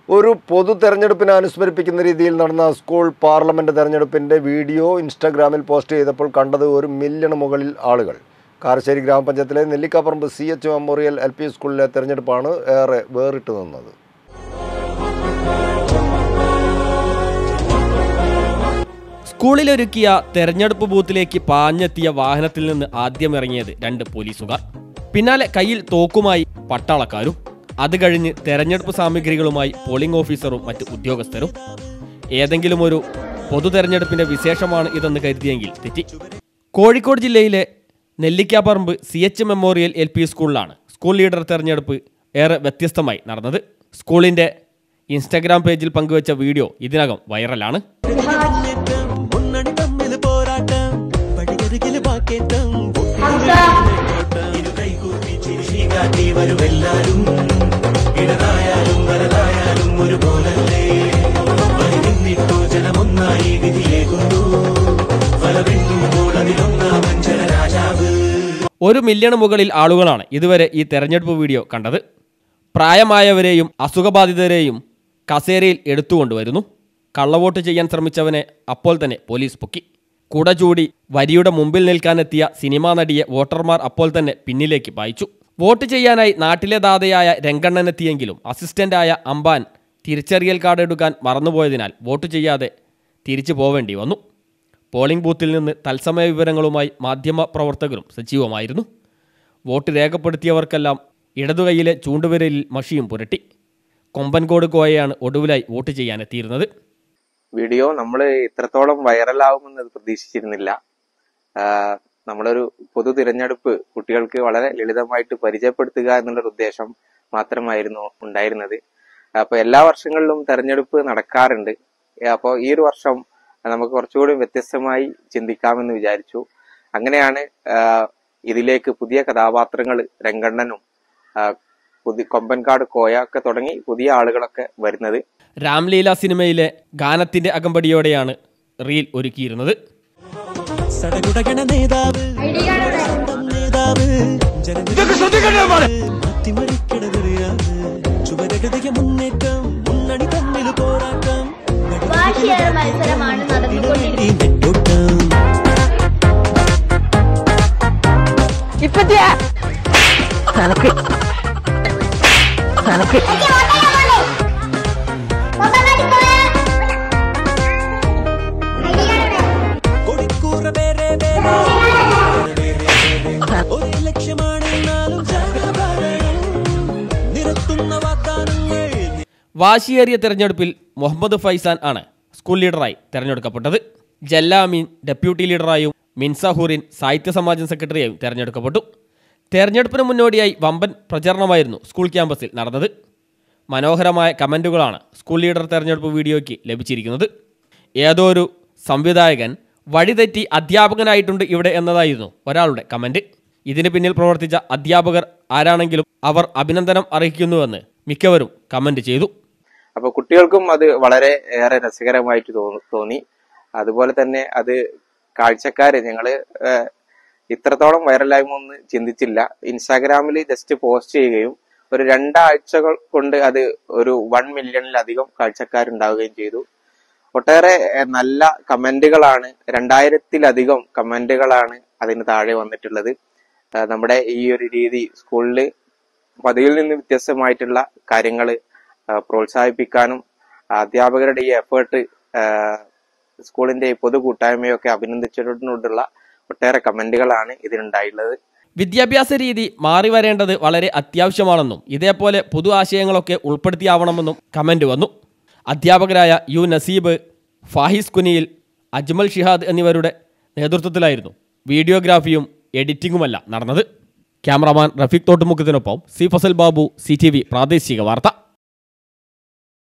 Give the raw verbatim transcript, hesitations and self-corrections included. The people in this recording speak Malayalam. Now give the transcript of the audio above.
ഒരു പൊതു തെരഞ്ഞെടുപ്പിനെ അനുസ്മരിപ്പിക്കുന്ന രീതിയിൽ നടന്ന സ്കൂൾ പാർലമെന്റ് തെരഞ്ഞെടുപ്പിന്റെ വീഡിയോ ഇൻസ്റ്റാഗ്രാമിൽ പോസ്റ്റ് ചെയ്തപ്പോൾ കണ്ടത് ഒരു മില്യണ് മുകളിൽ ആളുകൾ. കാരശ്ശേരി ഗ്രാമപഞ്ചായത്തിലെ Nellikkaparamba C H memorial L P സ്കൂളിലെ തെരഞ്ഞെടുപ്പാണ് ഏറെ വേറിട്ട് നിന്നത്. സ്കൂളിലൊരുക്കിയ തെരഞ്ഞെടുപ്പ് ബൂത്തിലേക്ക് പാഞ്ഞെത്തിയ വാഹനത്തിൽ നിന്ന് ആദ്യം ഇറങ്ങിയത് രണ്ട് പോലീസുകാർ. പിന്നാലെ കയ്യിൽ തോക്കുമായി പട്ടാളക്കാരും. അത് കഴിഞ്ഞ് തെരഞ്ഞെടുപ്പ് സാമഗ്രികളുമായി പോളിംഗ് ഓഫീസറും മറ്റ് ഉദ്യോഗസ്ഥരും. ഏതെങ്കിലും ഒരു പൊതു തെരഞ്ഞെടുപ്പിന്റെ വിശേഷമാണ് ഇതെന്ന് കരുതിയെങ്കിൽ തെറ്റി. കോഴിക്കോട് ജില്ലയിലെ Nellikkaparamba C H memorial L P സ്കൂളിലാണ് സ്കൂൾ ലീഡർ തെരഞ്ഞെടുപ്പ് ഏറെ വ്യത്യസ്തമായി നടന്നത്. സ്കൂളിന്റെ ഇൻസ്റ്റഗ്രാം പേജിൽ പങ്കുവച്ച വീഡിയോ ഇതിനകം വൈറലാണ്. ഒരു മില്യണ് മുകളിൽ ആളുകളാണ് ഇതുവരെ ഈ തെരഞ്ഞെടുപ്പ് വീഡിയോ കണ്ടത്. പ്രായമായവരെയും അസുഖബാധിതരെയും കസേരയിൽ എടുത്തുകൊണ്ടുവരുന്നു. കള്ളവോട്ട് ചെയ്യാൻ ശ്രമിച്ചവനെ അപ്പോൾ തന്നെ പോലീസ് പൊക്കി. കുട ചൂടി വരിയുടെ മുമ്പിൽ നിൽക്കാനെത്തിയ സിനിമാ നടിയെ വോട്ടർമാർ അപ്പോൾ തന്നെ പിന്നിലേക്ക് പായിച്ചു. വോട്ട് ചെയ്യാനായി നാട്ടിലെ ദാതയായ രംഗണ്ണനെത്തിയെങ്കിലും അസിസ്റ്റന്റായ അമ്പാൻ തിരിച്ചറിയൽ കാർഡ് എടുക്കാൻ മറന്നുപോയതിനാൽ വോട്ട് ചെയ്യാതെ തിരിച്ചു പോവേണ്ടി വന്നു. പോളിംഗ് ബൂത്തിൽ നിന്ന് തത്സമയ വിവരങ്ങളുമായി മാധ്യമ പ്രവർത്തകരും സജീവമായിരുന്നു. വോട്ട് രേഖപ്പെടുത്തിയവർക്കെല്ലാം ഇടതുകൈയിലെ ചൂണ്ടുവിരലിൽ മഷിയും പുരട്ടി. കൊമ്പൻകോട് കോയയാണ് ഒടുവിലായി വോട്ട് ചെയ്യാനെത്തിയിരുന്നത്. വീഡിയോ നമ്മൾ ഇത്രത്തോളം വൈറലാവുമെന്ന് പ്രതീക്ഷിച്ചിരുന്നില്ല. നമ്മളൊരു പൊതു തിരഞ്ഞെടുപ്പ് കുട്ടികൾക്ക് വളരെ ലളിതമായിട്ട് പരിചയപ്പെടുത്തുക എന്നുള്ളൊരു ഉദ്ദേശം മാത്രമായിരുന്നു ഉണ്ടായിരുന്നത്. അപ്പൊ എല്ലാ വർഷങ്ങളിലും തെരഞ്ഞെടുപ്പ് നടക്കാറുണ്ട്. അപ്പോൾ ഈ ഒരു വർഷം നമുക്ക് കുറച്ചുകൂടി വ്യത്യസ്തമായി ചിന്തിക്കാമെന്ന് വിചാരിച്ചു. അങ്ങനെയാണ് ഇതിലേക്ക് പുതിയ കഥാപാത്രങ്ങൾ രംഗണ്ണനും പുതിയ കൊമ്പൻകാട് കോയ ഒക്കെ തുടങ്ങി പുതിയ ആളുകളൊക്കെ വരുന്നത്. രാംലീല സിനിമയിലെ ഗാനത്തിന്റെ അകമ്പടിയോടെയാണ് റീൽ ഒരുക്കിയിരുന്നത്. മത്സരമാണ് നടന്നുകൊണ്ടിരിക്കുന്നത്. വാശിയേറിയ തെരഞ്ഞെടുപ്പിൽ മുഹമ്മദ് ഫൈസാൻ ആണ് സ്കൂൾ ലീഡറായി തെരഞ്ഞെടുക്കപ്പെട്ടത്. ജല്ലാമീൻ ഡെപ്യൂട്ടി ലീഡറായും മിൻസാഹൂറിൻ സാഹിത്യ സമാജം സെക്രട്ടറിയായും തെരഞ്ഞെടുക്കപ്പെട്ടു. തെരഞ്ഞെടുപ്പിന് മുന്നോടിയായി വമ്പൻ പ്രചരണമായിരുന്നു സ്കൂൾ ക്യാമ്പസിൽ നടന്നത്. മനോഹരമായ കമൻറ്റുകളാണ് സ്കൂൾ ലീഡർ തെരഞ്ഞെടുപ്പ് വീഡിയോയ്ക്ക് ലഭിച്ചിരിക്കുന്നത്. ഏതോ ഒരു സംവിധായകൻ വഴിതെറ്റി അധ്യാപകനായിട്ടുണ്ട് ഇവിടെ എന്നതായിരുന്നു ഒരാളുടെ കമൻറ്റ്. ഇതിന് പിന്നിൽ പ്രവർത്തിച്ച അധ്യാപകർ ആരാണെങ്കിലും അവർ അഭിനന്ദനം അറിയിക്കുന്നുവെന്ന് മിക്കവരും കമൻറ്റ് ചെയ്തു. അപ്പോൾ കുട്ടികൾക്കും അത് വളരെ ഏറെ രസകരമായിട്ട് തോന്നി. അതുപോലെ തന്നെ അത് കാഴ്ചക്കാര് ഞങ്ങള് ഇത്രത്തോളം വൈറലാകുമെന്ന് ചിന്തിച്ചില്ല. ഇൻസ്റ്റാഗ്രാമിൽ ജസ്റ്റ് പോസ്റ്റ് ചെയ്യുകയും ഒരു രണ്ടാഴ്ചകൾ കൊണ്ട് അത് ഒരു വൺ മില്യണിലധികം കാഴ്ചക്കാരുണ്ടാവുകയും ചെയ്തു. ഒട്ടേറെ നല്ല കമന്റുകളാണ്, രണ്ടായിരത്തിലധികം കമന്റുകളാണ് അതിന് താഴെ വന്നിട്ടുള്ളത്. നമ്മുടെ ഈ ഒരു രീതി സ്കൂളിൽ പതിവിൽ നിന്ന് വ്യത്യസ്തമായിട്ടുള്ള കാര്യങ്ങൾ പ്രോത്സാഹിപ്പിക്കാനും അധ്യാപകരുടെ ഈ എഫേർട്ട് സ്കൂളിന്റെ പൊതു കൂട്ടായ്മയൊക്കെ അഭിനന്ദിച്ചിട്ടുള്ള ഒട്ടേറെ കമന്റുകളാണ് ഇതിനുണ്ടായിട്ടുള്ളത്. വിദ്യാഭ്യാസ രീതി മാറി വരേണ്ടത് വളരെ അത്യാവശ്യമാണെന്നും ഇതേപോലെ പുതു ആശയങ്ങളൊക്കെ ഉൾപ്പെടുത്തിയാവണമെന്നും കമന്റ് വന്നു. അധ്യാപകരായ യു നസീബ്, ഫാഹിസ് കുനിയിൽ, അജ്മൽ ഷിഹാദ് എന്നിവരുടെ നേതൃത്വത്തിലായിരുന്നു വീഡിയോഗ്രാഫിയും എഡിറ്റിംഗുമല്ല നടന്നത്. ക്യാമറാമാൻ റഫീഖ് തോട്ടുമുഖത്തിനൊപ്പം C Fasal Babu, C T V പ്രാദേശിക വാർത്ത.